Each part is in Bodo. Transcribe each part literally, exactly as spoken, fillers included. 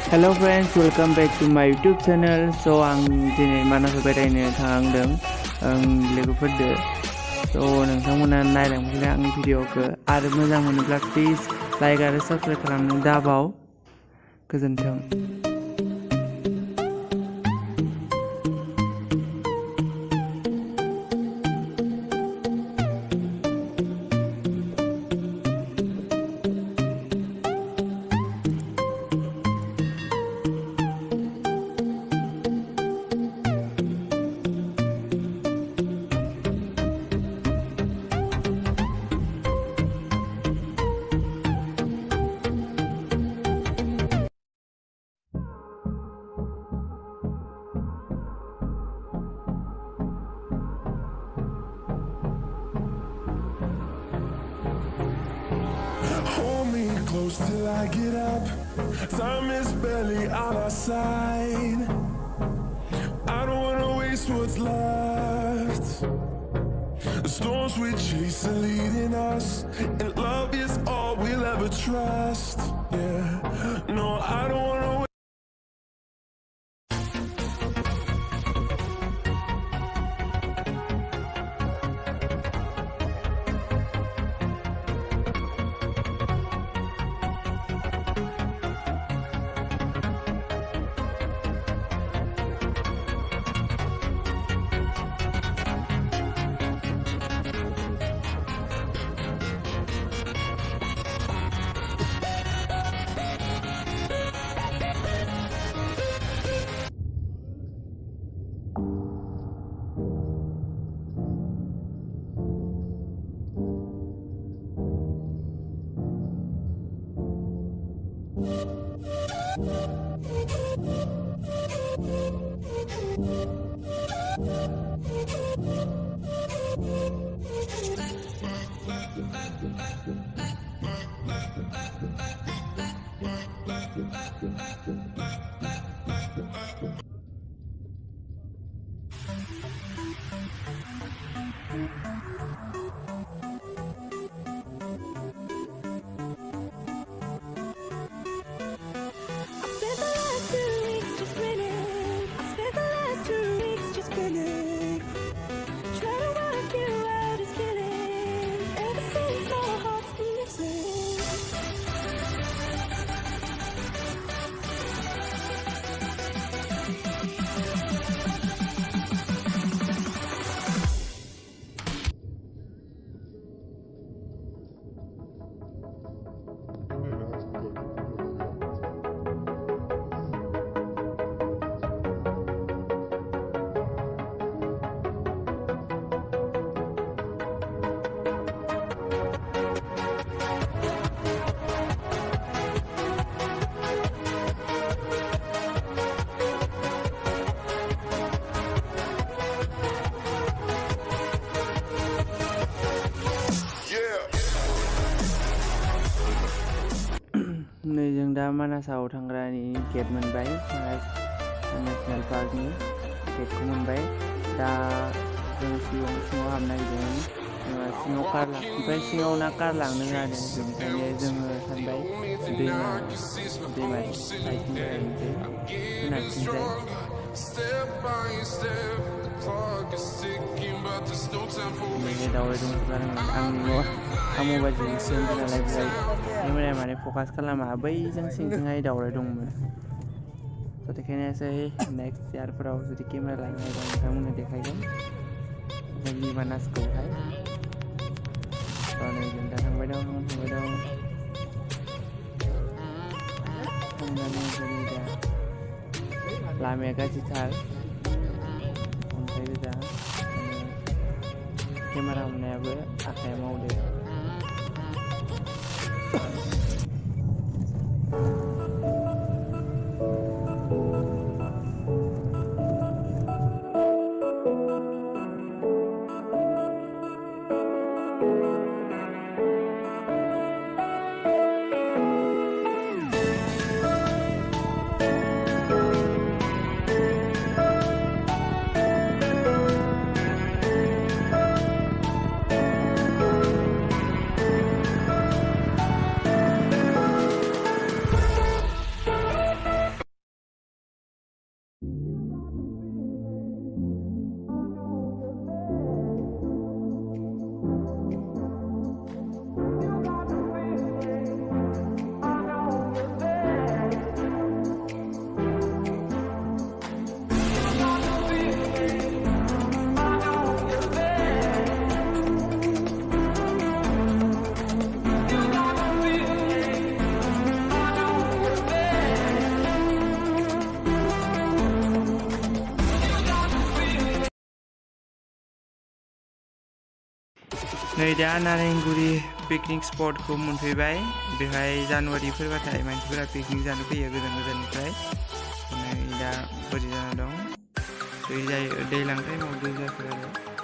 Hello friends, welcome back to my YouTube channel. So आं दिनै मानासाव बेरायनो थांदों आं लोगोफोरजों. So नोंथांमोना नायलांफैनो आंनि भिडिअखौ आरो मोजां मोनोब्ला प्लिज लाइक आरो साबस्क्राइब खालामनो दाबाव. गोजोन्थों. Hold me close till I get up. Time is barely on our side. I don't wanna waste what's left. The storms we chase are leading us, and love is all we'll ever trust. Yeah, no, I don't wanna wait. नै जों दा मानासाव थांग्रानि गेट मोनबाय, मानास नेसनेल पार्कनि गेटखौ मोनबाय. दा जों सिगां सिङाव हाबनो नागिरदोंमोन, सिङाव कार ओमफ्राय सिङाव ना कार लांनो होआनो, बेनिखायनो जोङो सानबाय दैमा दैमा साइडथिं बेरायनोसै सोनाबथिंजाय. बेनिखायनो दावराय दंजोबथारमोन. आंनि आं मबाइलजों सेमबो नालाय बेहाय केमेराया माने फकास खालामा, बैजों सिंथिंहाय दावराय दंमोन. स' देखायनायासै नेक्स्ट इयारफोराव जुदि केमेरा लानो हायोबा नोंथांमोननो देखायगोन जोंनि मानासखौहाय. स' नै जों दा थांबाय दं थांबाय दं थांनानै जोंनि दा लामाया गाज्रिथार, अन्थाइ गोजा, केमेरा हमनायाबो आखाइया मावदो. नै दा नारेंगुरी पिकनिक स्पटखौ मोनफैबाय बेहाय जानुवारि फैबाथाय मानसिफोरा पिकनिक जानो फैयो गोजान गोजाननिफ्राय नै दा बोरै जाना दं दै जायो दैज्लां टाइमाव दै जाफैयो आरो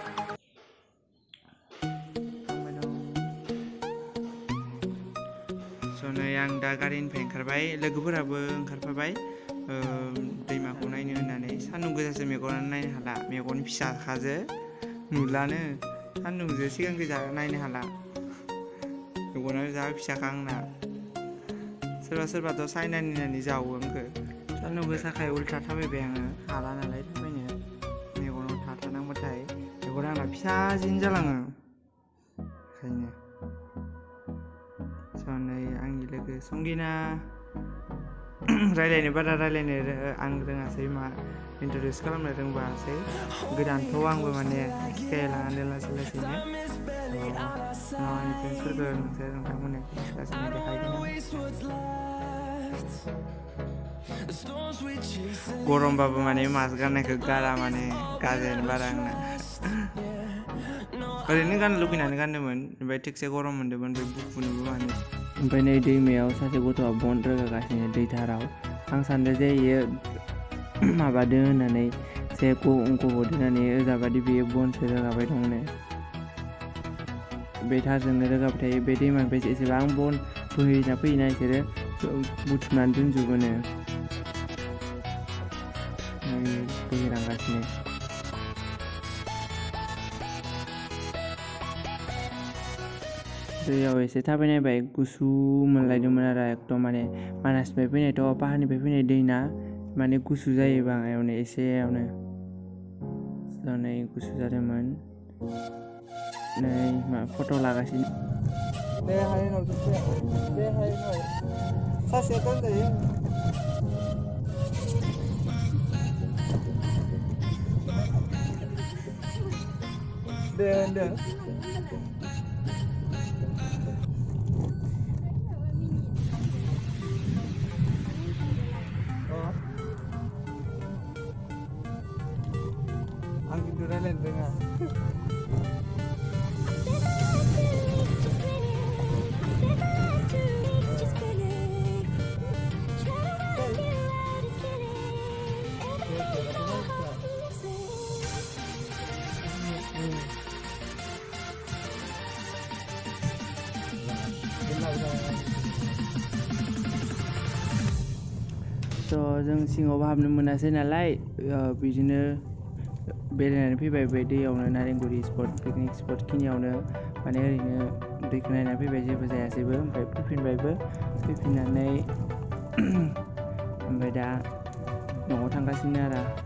स' नै आं दा गारिनिफ्राय ओंखारबाय लोगोफोराबो ओंखारफाबाय दैमाखौ नायनो होननानै सान्दुं गोसासो मेगनानो नायनो हाला मेगन फिसाखाजो नुलानो सान्दुंजों सिगांखै नायनो हाला मेगनानो जा फिसाखा आंना सोरबा सोरबाथ' साइनानि होननानै जावो आंखो सान्दुं गोसाखाय उल्था थाबायबाय आङो हाला नालाय थाबायनो मेगनाव थाथारनांबाथाय मेगना आंना फिसासिन जालाङो ओंखायनो स' नै आंनि लोगो संगिना रायलायनो बारा रायलायनो आं रोङासै मा इन्ट्रडिउस खालामनो रोंबासै गोदानथ' आंबो माने सिखायलाङानो लासै लासैनो आंनि फ्रेन्ड्सफोरखौ नोंसोर नोंथांमोननो लासैनो देखायगोन गरमबाबो माने मास्क गाननायखौ गारा माने गाजायानो बारा आंना ओरैनो गाननो लुगैनानै गानदोंमोन ओमफ्राय थिगसे गरम मोन्दोंमोन ओमफ्राय बुखुनोबो माने ओमफ्राय नै दैमायाव सासे गथ'आ बन रोगागासिनो दै धाराव आं सानदों जे इयो माबादों होननानै जे गब'दों होननानै ओजाबादि बेयो बनसो रोगाबाय दंनो बे थारजोंनो रोगाबाय थायो बे दैमानिफ्राय एसेबां बन बोहैना फैयोना बिसोरो बुथुमनानै दोनजोबोनो बोहैलांगासिनो दैयाव एसे थाबायनायबाय गुसु मोनलायदोंमोन आरो एकदम माने मानासनिफ्राय फैनायथ' पाहारनिफ्राय फैनाय दैना माने गुसु जायो बाङायावनो एसेयावनो नै गुसु जादोंमोन नै मा फट' लागासिनो दे हाय उनाव दे हाय उनाव सासेया दोनजायो दे होनदो आं खिन्थु रायलायनो रोङा थ' जों सिङाव हाबनो मोनासै नालाय बिदिनो बेरायनानै फैबाय बे दैयावनो नारेंगुरी स्पट पिकनिक स्पट खिनियावनो माने ओरैनो दैखौ नायनानै फैबाय जेबो जायासैबो ओमफ्राय फैफिनबायबो फैफिननानै ओमफ्राय दा न'आव थांगासिनो आरो